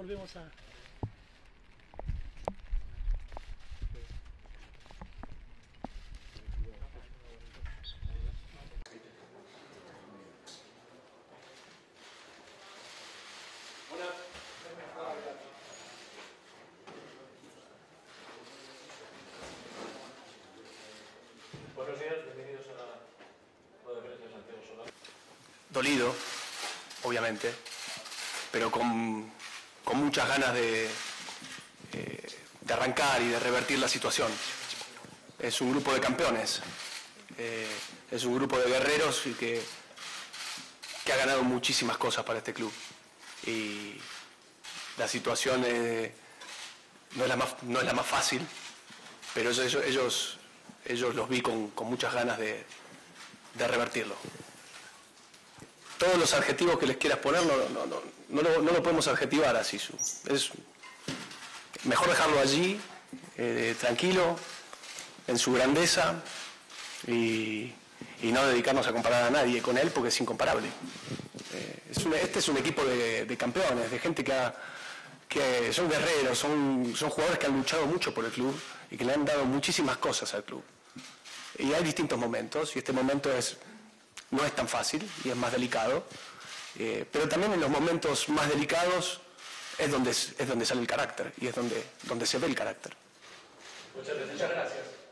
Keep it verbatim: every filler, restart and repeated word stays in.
volvemos a... Buenos días, bienvenidos a la rueda de prensa de Santiago Solá. Dolido, obviamente, pero con, con muchas ganas de, eh, de arrancar y de revertir la situación. Es un grupo de campeones, eh, es un grupo de guerreros y que, que ha ganado muchísimas cosas para este club. Y la situación eh, no, es la más, no es la más fácil, pero ellos, ellos, ellos los vi con, con muchas ganas de, de revertirlo. Todos los adjetivos que les quieras poner no, no, no, no, lo, no lo podemos adjetivar así. Es mejor dejarlo allí, eh, tranquilo, en su grandeza y, y no dedicarnos a comparar a nadie con él porque es incomparable. Eh, es un, este es un equipo de, de campeones, de gente que, ha, que son guerreros, son, son jugadores que han luchado mucho por el club y que le han dado muchísimas cosas al club. Y hay distintos momentos y este momento es... no es tan fácil y es más delicado, eh, pero también en los momentos más delicados es donde, es donde sale el carácter y es donde, donde se ve el carácter. Muchas gracias. Muchas gracias.